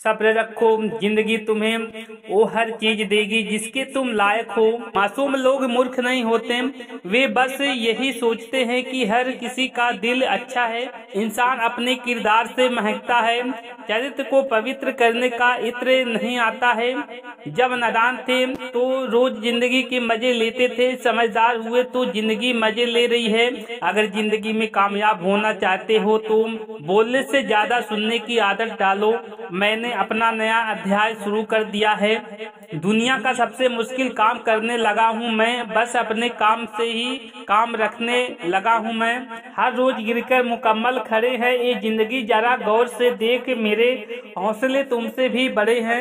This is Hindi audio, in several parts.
सब्र रखो, जिंदगी तुम्हें वो हर चीज देगी जिसके तुम लायक हो। मासूम लोग मूर्ख नहीं होते, वे बस यही सोचते हैं कि हर किसी का दिल अच्छा है। इंसान अपने किरदार से महकता है, चरित्र को पवित्र करने का इत्र नहीं आता है। जब नादान थे तो रोज जिंदगी के मजे लेते थे, समझदार हुए तो जिंदगी मजे ले रही है। अगर जिंदगी में कामयाब होना चाहते हो तो बोलने से ज्यादा सुनने की आदत डालो। मैंने अपना नया अध्याय शुरू कर दिया है। दुनिया का सबसे मुश्किल काम करने लगा हूँ मैं, बस अपने काम से ही काम रखने लगा हूँ मैं। हर रोज गिरकर मुकम्मल खड़े हैं ये जिंदगी, जरा गौर से देख, मेरे हौसले तुमसे भी बड़े हैं।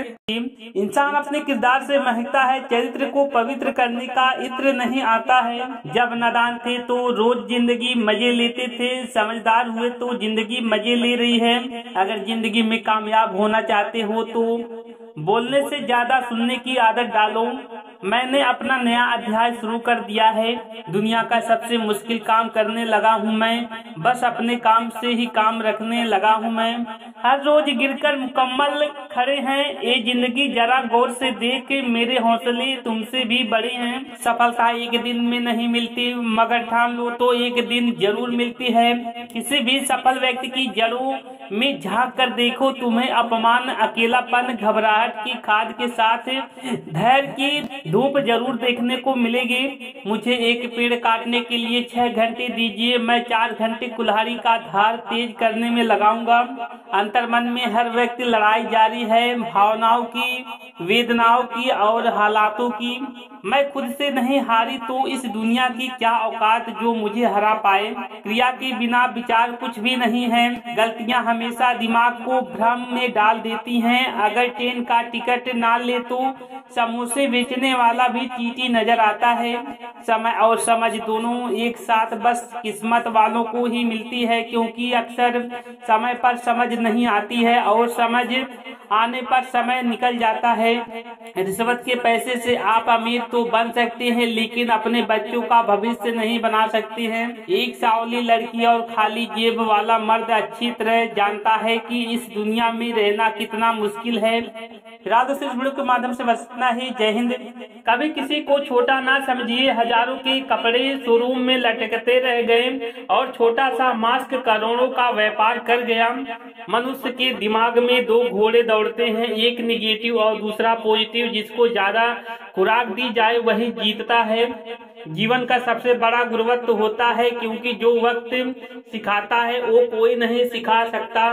इंसान अपने किरदार से महकता है, चरित्र को पवित्र करने का इत्र नहीं आता है। जब नादान थे तो रोज जिंदगी मजे लेते थे, समझदार हुए तो जिंदगी मजे ले रही है। अगर जिंदगी में कामयाब होना चाहते हो तो बोलने से ज्यादा सुनने की आदत डालो। मैंने अपना नया अध्याय शुरू कर दिया है। दुनिया का सबसे मुश्किल काम करने लगा हूँ मैं, बस अपने काम से ही काम रखने लगा हूँ मैं। हर रोज गिरकर मुकम्मल खड़े हैं ये जिंदगी, जरा गौर से देख, मेरे हौसले तुमसे भी बड़े हैं। सफलता एक दिन में नहीं मिलती, मगर ठान लो तो एक दिन जरूर मिलती है। किसी भी सफल व्यक्ति की जड़ों में झांक कर देखो, तुम्हें अपमान, अकेलापन, घबराहट की खाद के साथ धैर्य की धूप जरूर देखने को मिलेगी। मुझे एक पेड़ काटने के लिए 6 घंटे दीजिए, मैं 4 घंटे कुल्हाड़ी का धार तेज करने में लगाऊंगा। अंतर्मन में हर व्यक्ति लड़ाई जारी है, भावनाओं की, वेदनाओं की और हालातों की। मैं खुद से नहीं हारी तो इस दुनिया की क्या औकात जो मुझे हरा पाए। क्रिया के बिना विचार कुछ भी नहीं है। गलतियां हमेशा दिमाग को भ्रम में डाल देती हैं। अगर ट्रेन का टिकट ना ले तो समोसे बेचने वाला भी चींटी नजर आता है। समय और समझ दोनों एक साथ बस किस्मत वालों को ही मिलती है, क्योंकि अक्सर समय पर समझ नहीं आती है और समझ आने पर समय निकल जाता है। रिश्वत के पैसे से आप अमीर तो बन सकते हैं, लेकिन अपने बच्चों का भविष्य नहीं बना सकते हैं। एक सावली लड़की और खाली जेब वाला मर्द अच्छी तरह जानता है कि इस दुनिया में रहना कितना मुश्किल है। फिलहाल से इस वीडियो के माध्यम से बस इतना ही। जय हिंद। कभी किसी को छोटा ना समझिए, हजारों के कपड़े शोरूम में लटकते रह गए और छोटा सा मास्क करोड़ों का व्यापार कर गया। मनुष्य के दिमाग में 2 घोड़े दौड़ते हैं, एक निगेटिव और दूसरा पॉजिटिव। जिसको ज्यादा खुराक दी जाए वही जीतता है। जीवन का सबसे बड़ा गुरुत्व होता है, क्योंकि जो वक्त सिखाता है वो कोई नहीं सिखा सकता।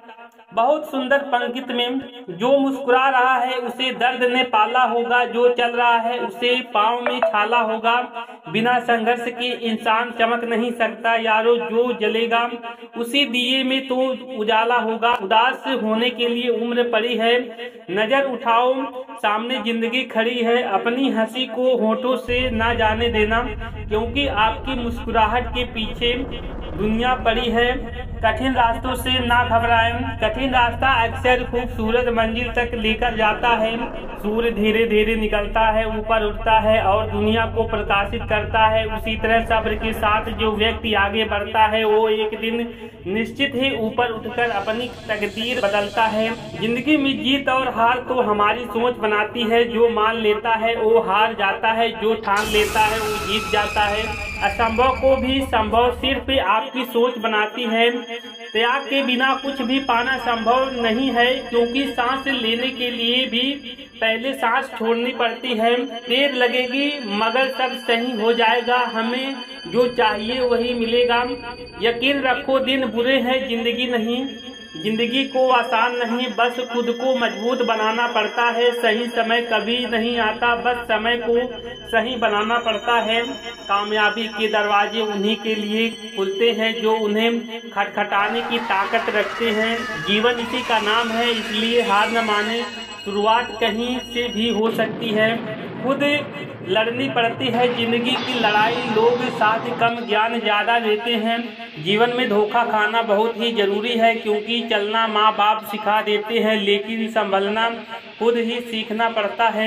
बहुत सुंदर पंक्ति में, जो मुस्कुरा रहा है उसे दर्द ने पाला होगा, जो चल रहा है उसे पाँव में छाला होगा। बिना संघर्ष के इंसान चमक नहीं सकता यारो, जो जलेगा उसी दिए में तो उजाला होगा। उदास होने के लिए उम्र पड़ी है, नजर उठाओ सामने जिंदगी खड़ी है। अपनी हंसी को होठों से ना जाने देना, क्योंकि आपकी मुस्कुराहट के पीछे दुनिया पड़ी है। कठिन रास्तों से ना घबराएं, कठिन रास्ता अक्सर खूबसूरत मंजिल तक लेकर जाता है। सूर्य धीरे धीरे निकलता है, ऊपर उठता है और दुनिया को प्रकाशित करता है। उसी तरह सब्र के साथ जो व्यक्ति आगे बढ़ता है वो एक दिन निश्चित ही ऊपर उठकर अपनी तकदीर बदलता है। जिंदगी में जीत और हार तो हमारी सोच बनाती है। जो मान लेता है वो हार जाता है, जो ठान लेता है वो जीत जाता है। असंभव को भी संभव सिर्फ आपकी सोच बनाती है। त्याग के बिना कुछ भी पाना संभव नहीं है, क्योंकि सांस लेने के लिए भी पहले सांस छोड़नी पड़ती है। देर लगेगी मगर सब सही हो जाएगा, हमें जो चाहिए वही मिलेगा। यकीन रखो दिन बुरे हैं, जिंदगी नहीं। जिंदगी को आसान नहीं, बस खुद को मजबूत बनाना पड़ता है। सही समय कभी नहीं आता, बस समय को सही बनाना पड़ता है। कामयाबी के दरवाजे उन्हीं के लिए खुलते हैं जो उन्हें खटखटाने की ताकत रखते हैं। जीवन इसी का नाम है, इसलिए हार न माने। शुरुआत कहीं से भी हो सकती है, खुद लड़नी पड़ती है जिंदगी की लड़ाई। लोग साथ कम ज्ञान ज्यादा देते हैं। जीवन में धोखा खाना बहुत ही जरूरी है, क्योंकि चलना माँ बाप सिखा देते हैं, लेकिन संभलना खुद ही सीखना पड़ता है।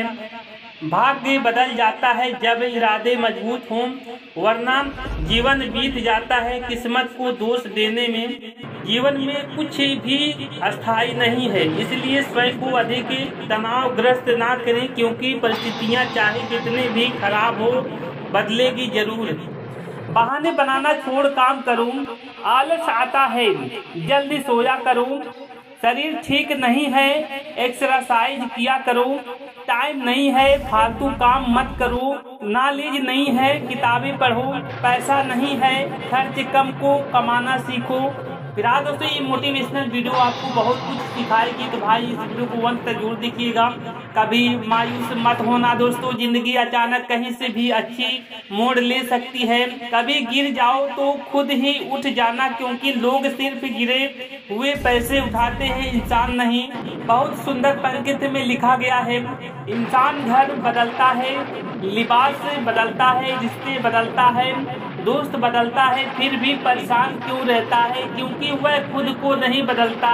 भाग्य बदल जाता है जब इरादे मजबूत हों, वरना जीवन बीत जाता है किस्मत को दोष देने में। जीवन में कुछ भी अस्थायी नहीं है, इसलिए स्वयं को अधिक तनावग्रस्त ना करें, क्योंकि परिस्थितियां चाहे जितने भी खराब हो बदलेगी जरूर। बहाने बनाना छोड़ काम करूं, आलस आता है जल्दी सोया करूं, शरीर ठीक नहीं है एक्सरसाइज किया करो, टाइम नहीं है फालतू काम मत करो, नॉलेज नहीं है किताबें पढ़ो, पैसा नहीं है खर्च कम को कमाना सीखो। फिर दोस्तों ये मोटिवेशनल वीडियो आपको बहुत कुछ सिखाएगी, तो भाई इस वीडियो को अंत तक जरूर देखिएगा। कभी मायूस मत होना दोस्तों, जिंदगी अचानक कहीं से भी अच्छी मोड़ ले सकती है। कभी गिर जाओ तो खुद ही उठ जाना, क्योंकि लोग सिर्फ गिरे हुए पैसे उठाते हैं, इंसान नहीं। बहुत सुंदर पंक्ति में लिखा गया है, इंसान घर बदलता है, लिबास बदलता है, रिश्ते बदलता है, दोस्त बदलता है, फिर भी परेशान क्यों रहता है, क्योंकि वह खुद को नहीं बदलता।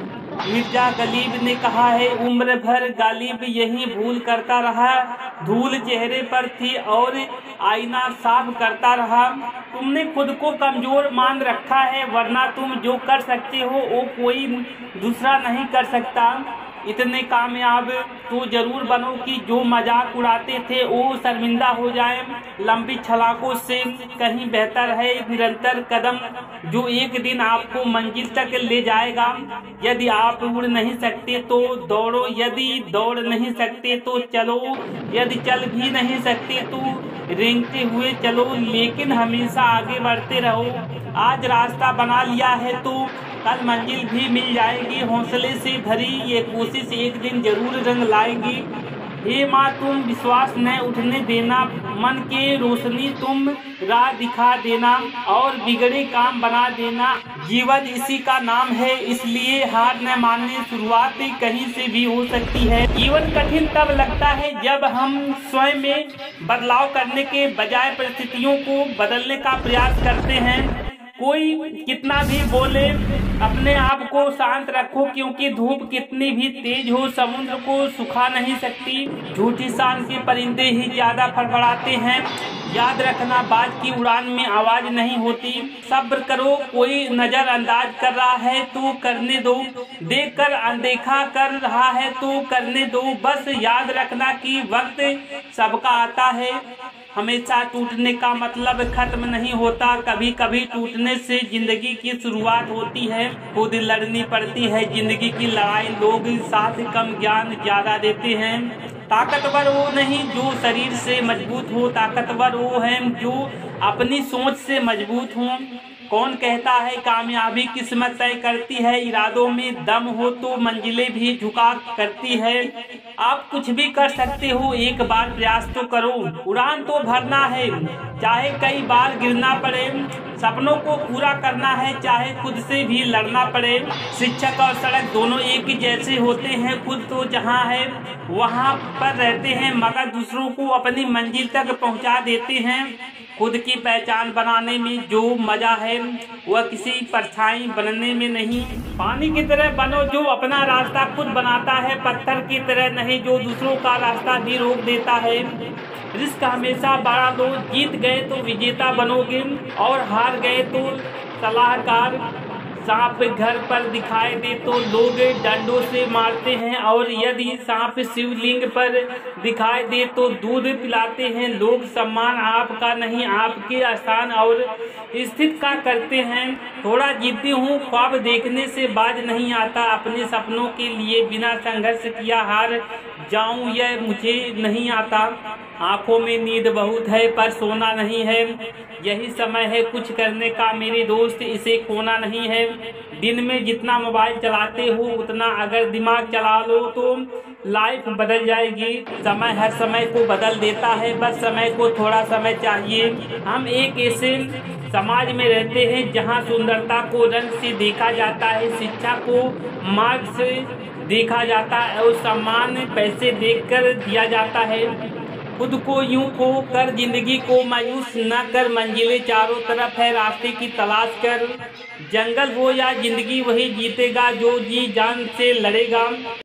मिर्जा गलीब ने कहा है, उम्र भर गालिब यही भूल करता रहा, धूल चेहरे पर थी और आईना साफ करता रहा। तुमने खुद को कमजोर मान रखा है, वरना तुम जो कर सकते हो वो कोई दूसरा नहीं कर सकता। इतने कामयाब तो जरूर बनो कि जो मजाक उड़ाते थे वो शर्मिंदा हो जाएं। लंबी छलाकों से कहीं बेहतर है निरंतर कदम, जो एक दिन आपको मंजिल तक ले जाएगा। यदि आप उड़ नहीं सकते तो दौड़ो, यदि दौड़ नहीं सकते तो चलो, यदि चल भी नहीं सकते तो रेंगते हुए चलो, लेकिन हमेशा आगे बढ़ते रहो। आज रास्ता बना लिया है तो कल मंजिल भी मिल जाएगी। हौसले से भरी ये कोशिश एक दिन जरूर रंग लाएगी। हे माँ तुम विश्वास न उठने देना, मन के रोशनी तुम राह दिखा देना और बिगड़े काम बना देना। जीवन इसी का नाम है, इसलिए हार न मानने, शुरुआत कहीं से भी हो सकती है। जीवन कठिन तब लगता है जब हम स्वयं में बदलाव करने के बजाय परिस्थितियों को बदलने का प्रयास करते हैं। कोई कितना भी बोले अपने आप को शांत रखो, क्योंकि धूप कितनी भी तेज हो समुद्र को सुखा नहीं सकती। झूठी शान के परिंदे ही ज्यादा फड़फड़ाते हैं। याद रखना बाज की उड़ान में आवाज नहीं होती। सब्र करो, कोई नजरअंदाज कर रहा है तो करने दो, देखकर अनदेखा कर रहा है तो करने दो। बस याद रखना कि वक्त सबका आता है, हमेशा टूटने का मतलब खत्म नहीं होता। कभी कभी टूटने से जिंदगी की शुरुआत होती है। खुद लड़नी पड़ती है जिंदगी की लड़ाई, लोग साथ कम ज्ञान ज्यादा देते हैं। ताकतवर वो नहीं जो शरीर से मजबूत हो, ताकतवर वो है जो अपनी सोच से मजबूत हो। कौन कहता है कामयाबी किस्मत तय करती है, इरादों में दम हो तो मंजिलें भी झुका करती है। आप कुछ भी कर सकते हो, एक बार प्रयास तो करो। उड़ान तो भरना है चाहे कई बार गिरना पड़े, सपनों को पूरा करना है चाहे खुद से भी लड़ना पड़े। शिक्षक और सड़क दोनों एक ही जैसे होते हैं, खुद तो जहाँ है वहाँ पर रहते हैं, मगर दूसरों को अपनी मंजिल तक पहुँचा देते हैं। खुद की पहचान बनाने में जो मजा है वह किसी परछाई बनने में नहीं। पानी की तरह बनो जो अपना रास्ता खुद बनाता है, पत्थर की तरह नहीं जो दूसरों का रास्ता भी रोक देता है। रिस्क हमेशा बड़ा लो, जीत गए तो विजेता बनोगे और हार गए तो सलाहकार। सांप घर पर दिखाई दे तो लोग डंडों से मारते हैं, और यदि सांप शिवलिंग पर दिखाई दे तो दूध पिलाते हैं लोग। सम्मान आपका नहीं आपके स्थान और स्थित का करते हैं। थोड़ा जिद्दी हूँ, ख्वाब देखने से बाज नहीं आता, अपने सपनों के लिए बिना संघर्ष किया हार जाऊं यह मुझे नहीं आता। आंखों में नींद बहुत है पर सोना नहीं है, यही समय है कुछ करने का मेरे दोस्त, इसे खोना नहीं है। दिन में जितना मोबाइल चलाते हो उतना अगर दिमाग चला लो तो लाइफ बदल जाएगी। समय हर समय को बदल देता है, बस समय को थोड़ा समय चाहिए। हम एक ऐसे समाज में रहते हैं जहां सुंदरता को रंग से देखा जाता है, शिक्षा को मार्ग से देखा जाता है और सम्मान पैसे देखकर दिया जाता है। खुद को यूं खो कर जिंदगी को मायूस न कर, मंजिलें चारों तरफ है रास्ते की तलाश कर। जंगल हो या जिंदगी वही जीतेगा जो जी जान से लड़ेगा।